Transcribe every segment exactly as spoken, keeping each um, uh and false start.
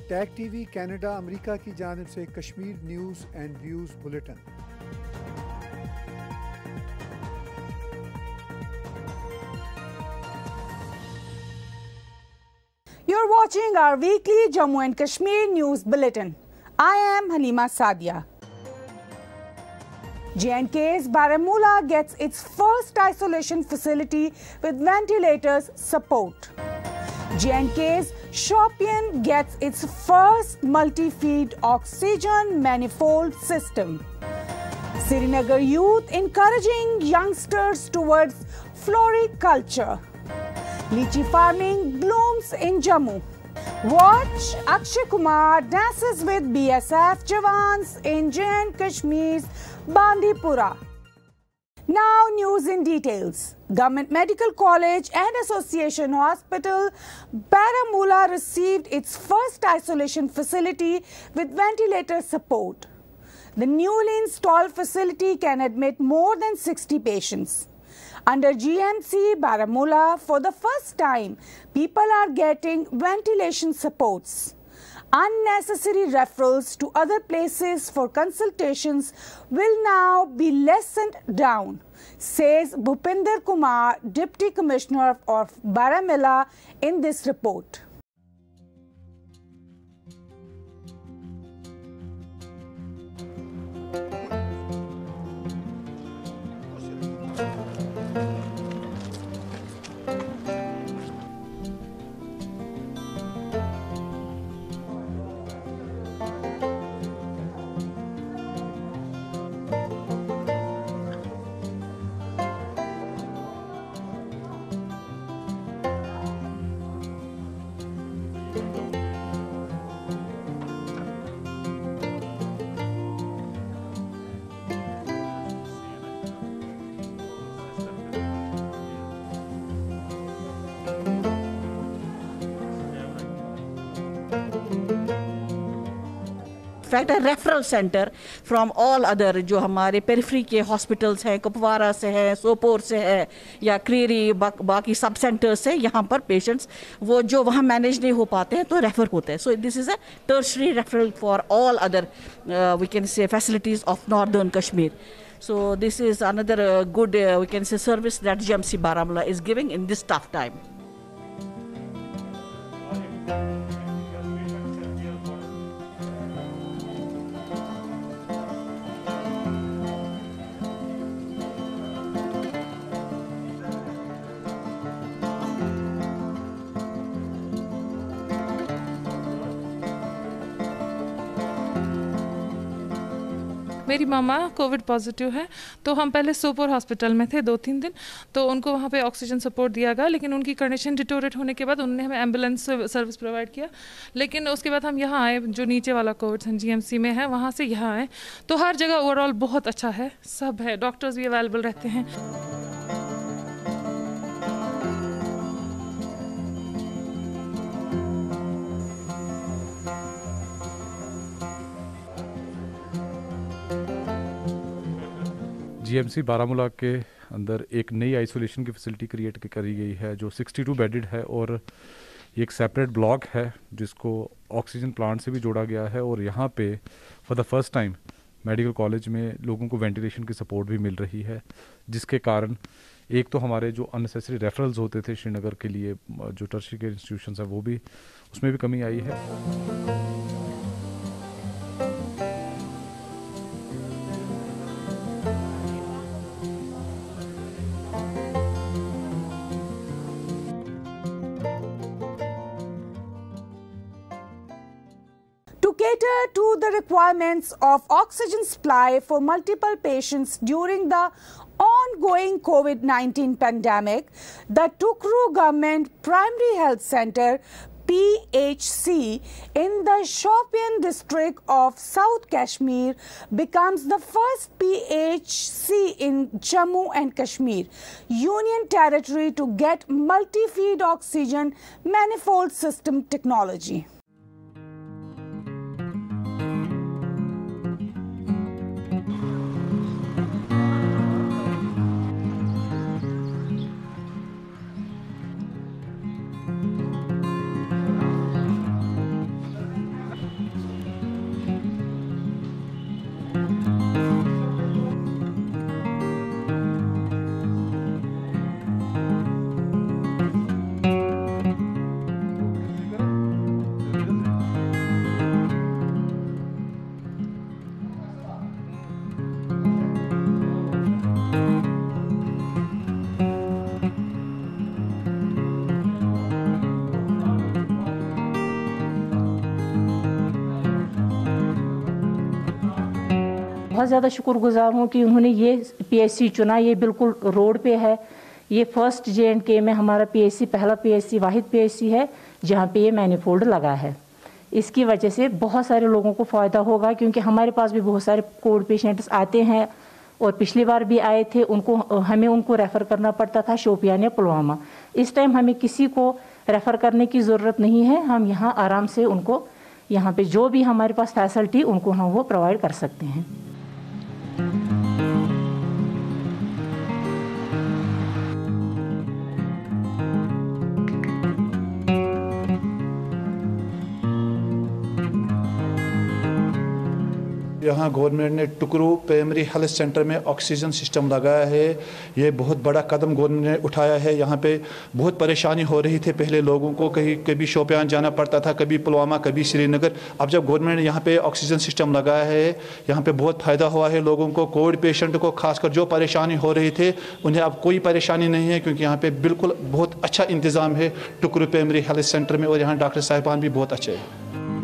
Tag TV Canada America की जानिब से Kashmir news and views bulletin. You're watching our weekly Jammu and Kashmir news bulletin. I am Halima Sadia. J and K's Baramulla gets its first isolation facility with ventilators support. J and K's Shopian gets its first multi-feed oxygen manifold system. Srinagar youth encouraging youngsters towards floriculture. Lychee farming blooms in Jammu. Watch Akshay Kumar dances with B S F jawans in J and Kashmir's Bandipora. Now news in details. Government Medical College and Association Hospital Baramulla received its first isolation facility with ventilator support. The newly installed facility can admit more than sixty patients. Under G M C Baramulla, for the first time, people are getting ventilation supports. Unnecessary referrals to other places for consultations will now be lessened down, says Bhupinder Kumar, Deputy Commissioner of Baramulla, in this report. Fact referral centre from all other जो हमारे periphery के hospitals हैं, कुपवारा से है, सोपोर से है या क्रीरी बा, बाकी सब सेंटर्स से यहाँ पर पेशेंट्स वो जो वहाँ मैनेज नहीं हो पाते हैं तो रेफर होते हैं. So this is a tertiary referral for all other we can say facilities of northern Kashmir. So this is another uh, good uh, we can say service that G M C Baramulla is giving in this tough time. मेरी मामा Covid positive है, तो हम पहले Sopore hospital में थे दो तीन दिन, तो उनको वहाँ पे ऑक्सीजन सपोर्ट दिया गया, लेकिन उनकी कंडीशन डिटोरेट होने के बाद उन्होंने हमें एम्बुलेंस सर्विस प्रोवाइड किया. लेकिन उसके बाद हम यहाँ आए, जो नीचे वाला कोविड जीएमसी में है वहाँ से यहाँ आए, तो हर जगह ओवरऑल बहुत अच्छा है, सब है, डॉक्टर्स भी अवेलेबल रहते हैं. जीएमसी बारामूला के अंदर एक नई आइसोलेशन की फैसिलिटी क्रिएट करी गई है जो बासठ बेडेड है और एक सेपरेट ब्लॉक है जिसको ऑक्सीजन प्लांट से भी जोड़ा गया है. और यहाँ पे for the first time medical college में लोगों को वेंटिलेशन की सपोर्ट भी मिल रही है, जिसके कारण एक तो हमारे जो अननेसेसरी रेफरल्स होते थे श्रीनगर के लिए जो टर्शरी केयर इंस्टीट्यूशंस हैं वो भी उसमें भी कमी आई है. To cater to the requirements of oxygen supply for multiple patients during the ongoing COVID nineteen pandemic, the Tukru Government Primary Health Center P H C in the Shopian district of South Kashmir becomes the first P H C in Jammu and Kashmir Union Territory to get multi-feed oxygen manifold system technology. बहुत ज़्यादा शुक्रगुजार हूँ कि उन्होंने ये PHC चुना। ये बिल्कुल रोड पे है। ये फर्स्ट जे एंड के में हमारा पीएचसी, पहला पीएचसी, वाहिद पीएचसी है जहाँ पे ये मैनिफोल्ड लगा है। इसकी वजह से बहुत सारे लोगों को फ़ायदा होगा, क्योंकि हमारे पास भी बहुत सारे कोविड पेशेंट्स आते हैं और पिछली बार भी आए थे। उनको हमें उनको रेफ़र करना पड़ता था शोपियान या पुलवामा। इस टाइम हमें किसी को रेफ़र करने की ज़रूरत नहीं है। हम यहाँ आराम से उनको यहाँ पे जो भी हमारे पास फैसिलिटी उनको हम वो प्रोवाइड कर सकते हैं। यहाँ गवर्नमेंट ने टुकरू प्राइमरी हेल्थ सेंटर में ऑक्सीजन सिस्टम लगाया है। ये बहुत बड़ा कदम गवर्नमेंट ने उठाया है। यहाँ पे बहुत परेशानी हो रही थी पहले लोगों को, कहीं कभी शोपियान जाना पड़ता था, कभी पुलवामा, कभी श्रीनगर। अब जब गवर्नमेंट ने यहाँ पे ऑक्सीजन सिस्टम लगाया है, यहाँ पे बहुत फ़ायदा हुआ है लोगों को। कोविड पेशेंट को खासकर जो परेशानी हो रही थी उन्हें अब कोई परेशानी नहीं है, क्योंकि यहाँ पर बिल्कुल बहुत अच्छा इंतज़ाम है टुकरू प्राइमरी हेल्थ सेंटर में। और यहाँ डॉक्टर साहिबान भी बहुत अच्छे हैं।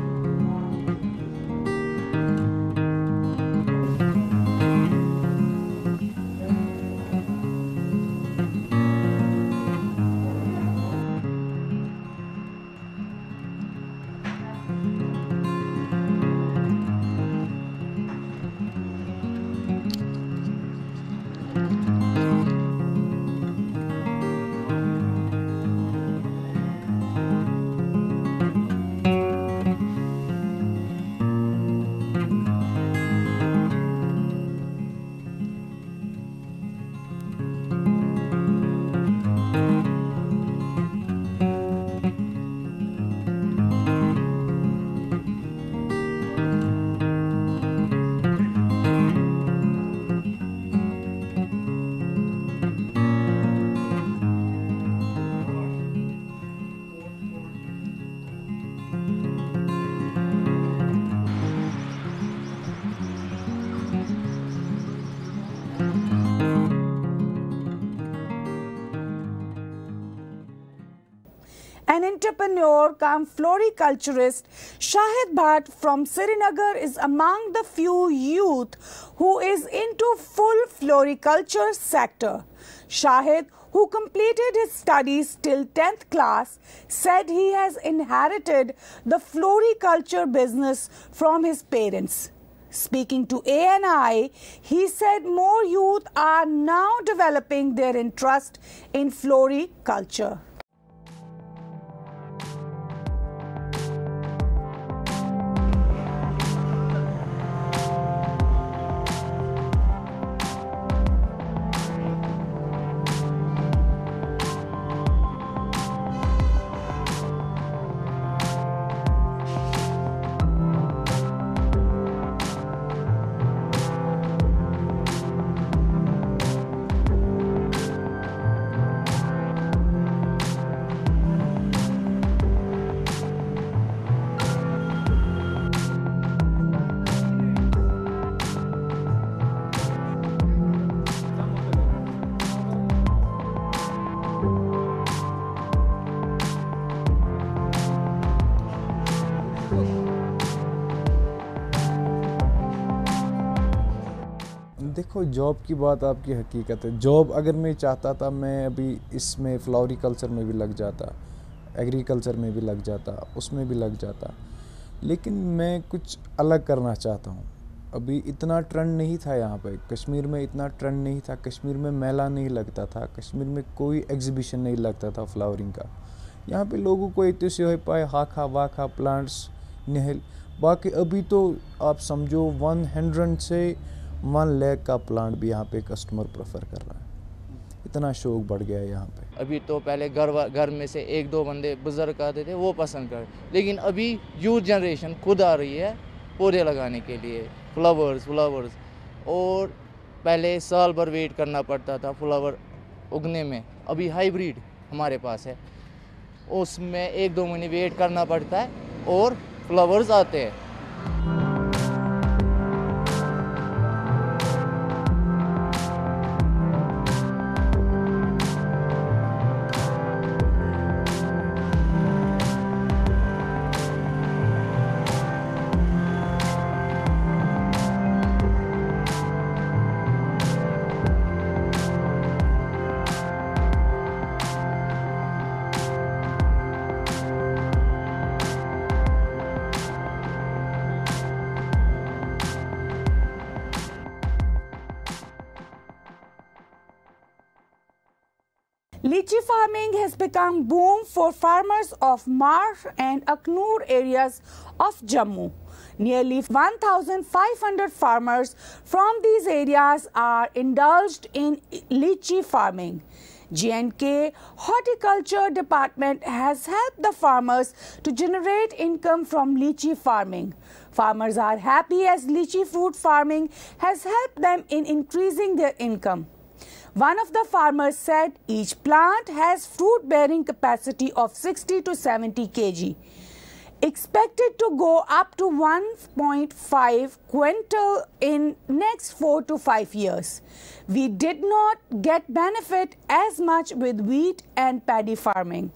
An entrepreneur come floriculturist, Shahid Bhatt from Srinagar is among the few youth who is into full floriculture sector. Shahid, who completed his studies till tenth class, said he has inherited the floriculture business from his parents. Speaking to A N I, he said more youth are now developing their interest in floriculture. देखो, job की बात आपकी हकीकत है। Job अगर मैं चाहता था, मैं अभी इसमें फ्लोरिकल्चर में भी लग जाता, एग्रीकल्चर में भी लग जाता, उसमें भी लग जाता, लेकिन मैं कुछ अलग करना चाहता हूँ। अभी इतना ट्रेंड नहीं था यहाँ पे, कश्मीर में इतना ट्रेंड नहीं था। कश्मीर में मेला नहीं लगता था, कश्मीर में कोई एग्जीबिशन नहीं लगता था फ्लावरिंग का। यहाँ पे लोगों को इतने से हो पाए हाखा वाखा प्लांट्स नहल। बाकी अभी तो आप समझो वन हंड्रेड से वन लैख का प्लांट भी यहाँ पे कस्टमर प्रेफर कर रहा है। इतना शौक बढ़ गया है यहाँ पे। अभी तो पहले घर घर में से एक दो बंदे बुजुर्ग आते थे, वो पसंद कर, लेकिन अभी यूथ जनरेशन खुद आ रही है पौधे लगाने के लिए, फ्लावर्स फ्लावर्स और पहले साल भर वेट करना पड़ता था फ्लावर उगने में। अभी हाइब्रिड हमारे पास है, उसमें एक दो महीने वेट करना पड़ता है और फ्लावर्स आते हैं। Lychee farming has become boom for farmers of Marsh and Aknoor areas of Jammu. Nearly one thousand five hundred farmers from these areas are indulged in lychee farming. J and K Horticulture Department has helped the farmers to generate income from lychee farming. Farmers are happy as lychee fruit farming has helped them in increasing their income. One of the farmers said each plant has fruit bearing capacity of sixty to seventy kilograms. Expected to go up to one point five quintal in next four to five years. We did not get benefit as much with wheat and paddy farming.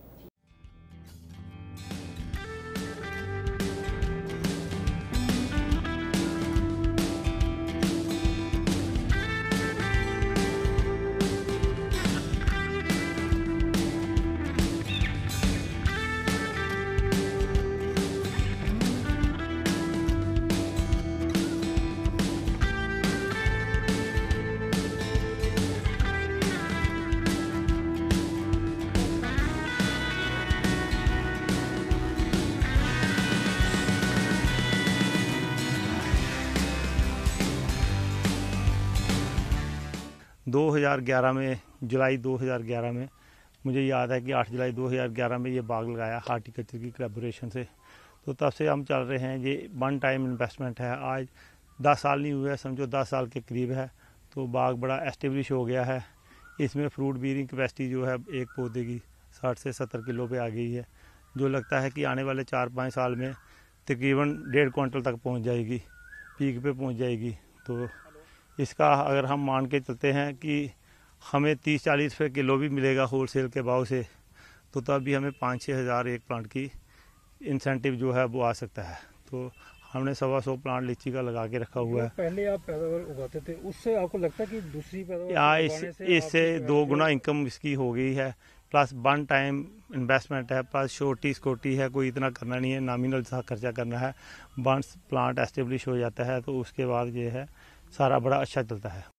दो हज़ार ग्यारह में जुलाई दो हज़ार ग्यारह में मुझे याद है कि आठ जुलाई दो हज़ार ग्यारह में ये बाग लगाया हार्टिकल्चर की कोलैबोरेशन से। तो तब से हम चल रहे हैं। ये वन टाइम इन्वेस्टमेंट है। आज दस साल नहीं हुए, समझो दस साल के करीब है। तो बाग बड़ा एस्टेब्लिश हो गया है। इसमें फ्रूट बीयरिंग कैपेसिटी जो है एक पौधे की साठ से सत्तर किलो पे आ गई है, जो लगता है कि आने वाले चार पाँच साल में तकरीबन डेढ़ क्विंटल तक पहुँच जाएगी, पीक पे पहुँच जाएगी। तो इसका अगर हम मान के चलते हैं कि हमें तीस चालीस रुपये किलो भी मिलेगा होलसेल के भाव से, तो तब भी हमें पाँच छः हज़ार एक प्लांट की इंसेंटिव जो है वो आ सकता है। तो हमने सवा सौ प्लांट लीची का लगा के रखा हुआ है। पहले आप पैदावार उगाते थे, उससे आपको लगता है कि दूसरी पैदावार यहाँ इस, इससे दो गुना इनकम इसकी हो गई है। प्लस वन टाइम इन्वेस्टमेंट है, प्लस छोटी स्कोटी है, कोई इतना करना नहीं है, नॉमिनल सा खर्चा करना है। वंस प्लांट एस्टेब्लिश हो जाता है तो उसके बाद ये है सारा बड़ा अच्छा चलता है।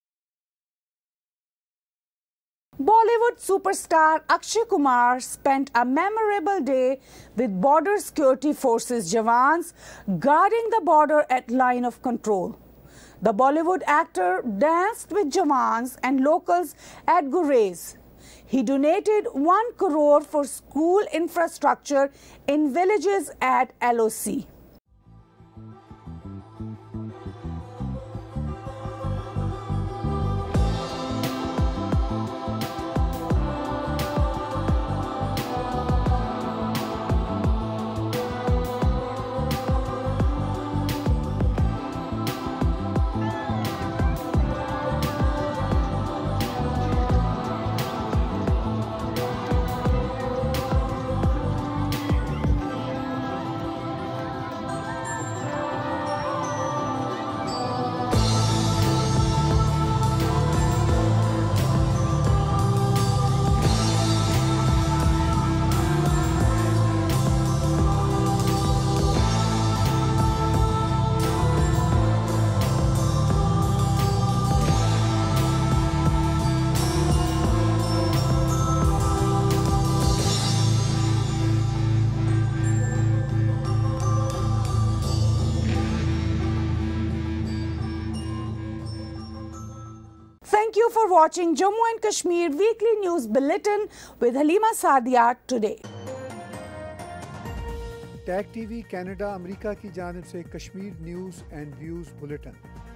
Bollywood superstar Akshay Kumar spent a memorable day with Border Security Forces Jawans guarding the border at line of control. The Bollywood actor danced with Jawans and locals at Gurez. He donated one crore for school infrastructure in villages at L O C. Thank you for watching Jammu and Kashmir Weekly News Bulletin with Halima Sadia today. Tag TV Canada America की जानिब से Kashmir news and views bulletin.